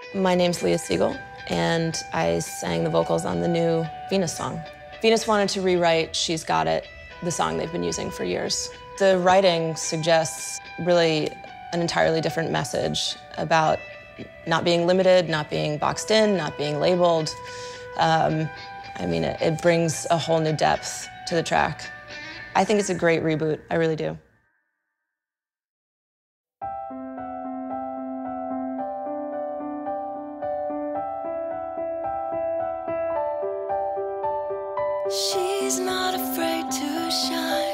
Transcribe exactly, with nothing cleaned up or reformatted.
My name's Leah Siegel, and I sang the vocals on the new Venus song. Venus wanted to rewrite She's Got It, the song they've been using for years. The writing suggests really an entirely different message about not being limited, not being boxed in, not being labeled. Um, I mean, it, it brings a whole new depth to the track. I think it's a great reboot, I really do. She's not afraid to shine.